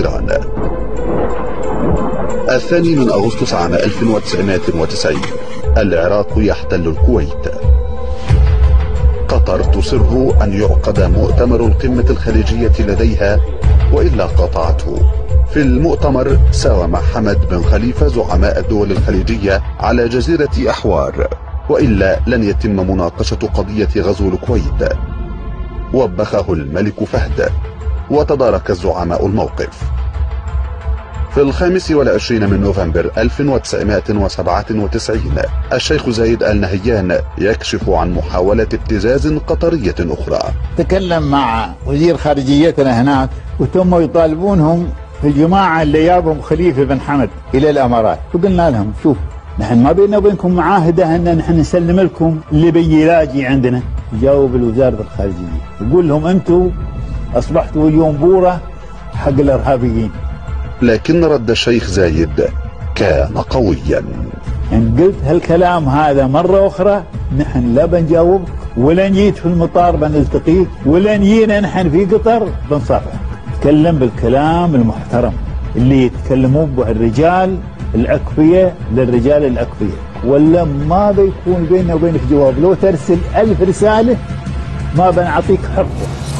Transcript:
إيران. 2 أغسطس عام 1990 العراق يحتل الكويت. قطر تصر أن يعقد مؤتمر القمة الخليجية لديها وإلا قاطعته. في المؤتمر ساوم حمد بن خليفة زعماء الدول الخليجية على جزيرة أحوار، وإلا لن يتم مناقشة قضية غزو الكويت. وبخه الملك فهد وتدارك الزعماء الموقف. في 25 من نوفمبر 1997 الشيخ زايد آل نهيان يكشف عن محاولة ابتزاز قطرية أخرى. تكلم مع وزير خارجيتنا هناك وتم يطالبونهم الجماعة اللي جابهم خليفة بن حمد إلى الأمارات، وقلنا لهم شوف نحن ما بيننا وبينكم معاهدة أن نحن نسلم لكم اللي بيلاجي عندنا. جاوب الوزارة الخارجية يقول لهم أنتم أصبحتوا اليوم بورة حق الإرهابيين. لكن رد الشيخ زايد كان قويا. إن قلت هالكلام هذا مرة أخرى نحن لا بنجاوبك، ولا جيت في المطار بنلتقيك، ولا جينا نحن في قطر بنصافح. تكلم بالكلام المحترم اللي يتكلمون به الرجال الأكفية للرجال الأكفية، ولا ما بيكون بيننا وبينك جواب. لو ترسل 1000 رسالة ما بنعطيك حقه.